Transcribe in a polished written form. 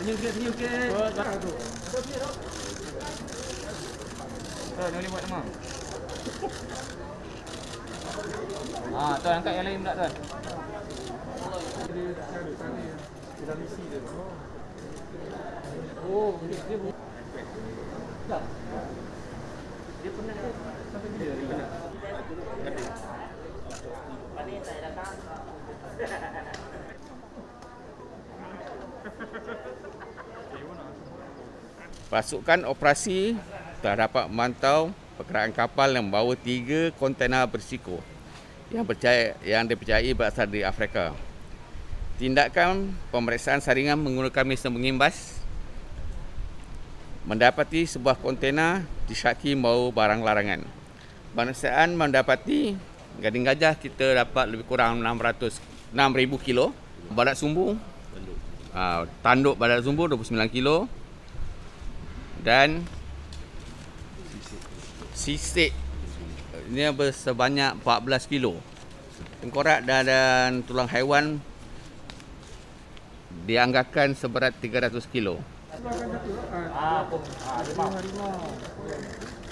Senyum sikit. Tuan, boleh buat nama. Tuan angkat yang lain pula tuan. Dia misi dia. Oh, dia dah. Dia pernah sampai dia pernah. Paling saya datang. Pasukan operasi telah dapat memantau pergerakan kapal yang membawa 3 kontena bersiko yang dipercayai berasal dari Afrika. Tindakan pemeriksaan saringan menggunakan mesin mengimbas mendapati sebuah kontena disyaki membawa barang larangan. Pemeriksaan mendapati gading gajah kita dapat lebih kurang 6,000 kilo. Badak sumbu, tanduk badak sumbu 29 kilo. Dan sisik ini sebanyak 14 kilo. Tengkorak dan tulang haiwan dianggarkan seberat 300 kilo. Harimau.